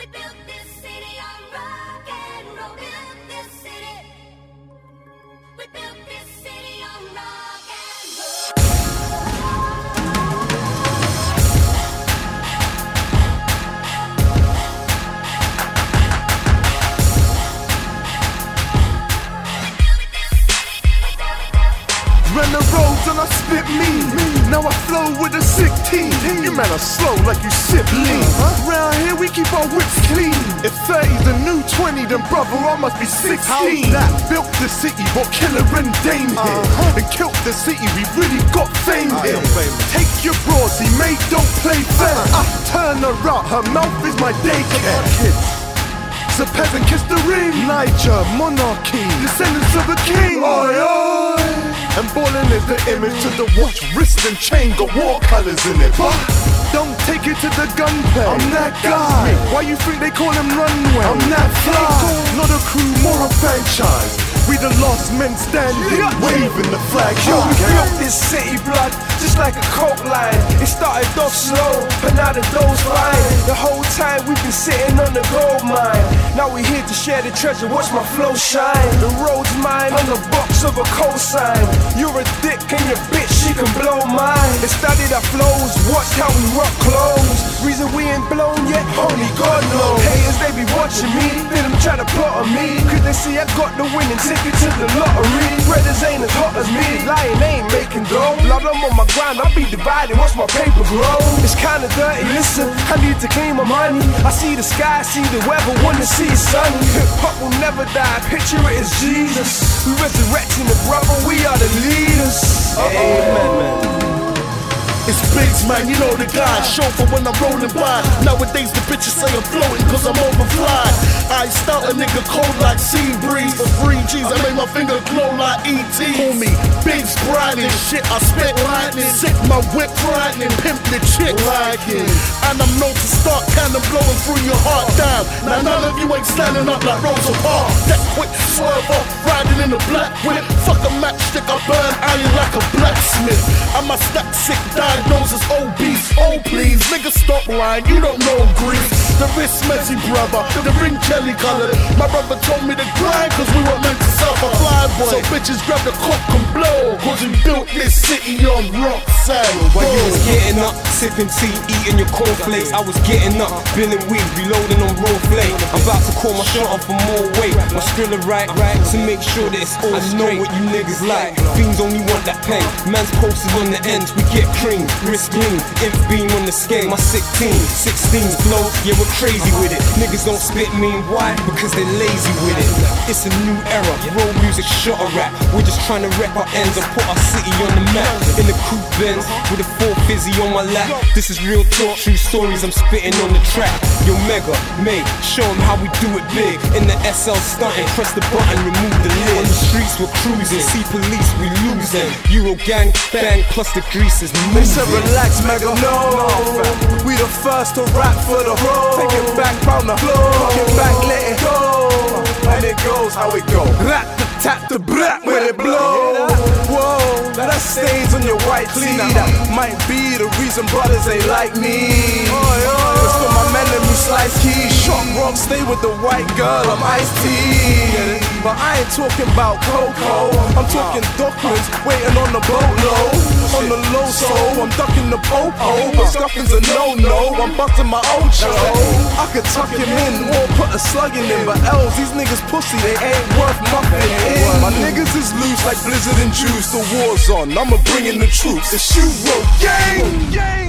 We built this city on rock and roll. Built this city. We built this city on rock and Ran the roads and I spit mean. Now I flow with a sick team. You man are slow like you sip lean. Round here we keep our whips clean. If 30's the new 20, then brother I must be 16. That built the city, brought Killer and Dame here. And killed the city, we really got fame here. Take your broadsy, mate, don't play fair. I turn her out, her mouth is my daycare. It's a peasant kiss the ring. Niger, monarchy, descendants of a king. Oi, oi. And ballin' is the image to the watch, wrist and chain, got war colours in it. But don't take it to the gunplay. I'm that guy. Why you think they call him Runway? I'm that fly. Not a crew, more a franchise. We the lost men standing, waving the flag. Yo, we built this city, blood, just like a coke line. It started off slow, but now the dough's fine. The whole time we've been sitting on the gold mine. Now we're here to share the treasure, watch my flow shine. The road's mine on the box of a cosign. You're a dick and your bitch, she can blow mine. They studied our flows, watch how we rock clothes. Reason we ain't blown yet, only God knows. Haters, they be watching me, feel them try to plot on me. Cause they see I got the winning ticket to the lottery. Brothers ain't as hot as me, lying ain't making dough. Blood, I'm on my grind, I be dividing, watch my paper grow. It's kinda dirty, listen, I need to clean my money. I see the sky, see the weather, wanna see it sunny. Hip hop will never die, picture it as Jesus. We resurrecting the brother, we are the leaders. Amen, man. It's Biggs, man, you know the guy. Chauffeur when I'm rolling by. Nowadays the bitches say I'm floating cause I'm overfly. I start a nigga cold like sea breeze. For 3 G's I make my finger glow like E.T. Call me Biggs Brightning. Shit, I spit lightning. Sick my whip frightening. Pimp the chick liking. And I'm known to start cannon blowing through your heart down. Now none of you ain't standing up like Rosa Parks. That quick swerve off, riding in a black whip. Fuck a matchstick, I burn iron like a blacksmith. I'm a stack sick diagnosis, obese. Oh please, nigga stop lying, you don't know grief. The wrist messy brother, the ring jelly colored. My brother told me to grind cause we were meant to suffer fly boy. So bitches grab the cock and blow. Cause we built this city on rock sand. While you was getting up, sipping tea, eating your cornflakes, I was getting up, billing weed, reloading on raw flake. I'm about to call my shot off for more weight. My skrilla right, to make sure that it's all straight. I know what you niggas like, fiends only want that pain. Man's posted on the ends, we get cream, wrist clean, inf beam on the scale. My 16's flow, yeah we're crazy with it. Niggas don't spit mean, why? Because they're lazy with it. It's a new era, road music, shot a rap. We're just trying to rep our ends and put our city on the map. In the coupe Benz, with a 4 fizzy on my lap. This is real talk, true stories I'm spitting on the track. Yo Mega, mate, show them how we do it big. In the SL stunting, press the button, remove the lid. On the streets we're cruising, see police we losing. Euro gang, bang, plus the grease is moving. They said relax, Mega, no. We the first to rap for the road. Take it back from the floor, take it back, let it go. And it goes how it go. Rap the tap the brat when it blow. Whoa, that stains on your white tee. That might be the reason brothers ain't like me. It's for my men and me slice keys. Shot rock, stay with the white girl, I'm iced tea. But I ain't talking about Coco, I'm talking documents waiting on the boatload. On the low soul, I'm ducking the popo. But scuffing's a no-no, I'm busting my own show. I could tuck him in or put a slug in him. But else, these niggas pussy, they ain't worth nothing in. My niggas is loose like Blizzard and Juice. The war's on, I'ma bring in the troops. It's Shoe Road Gang!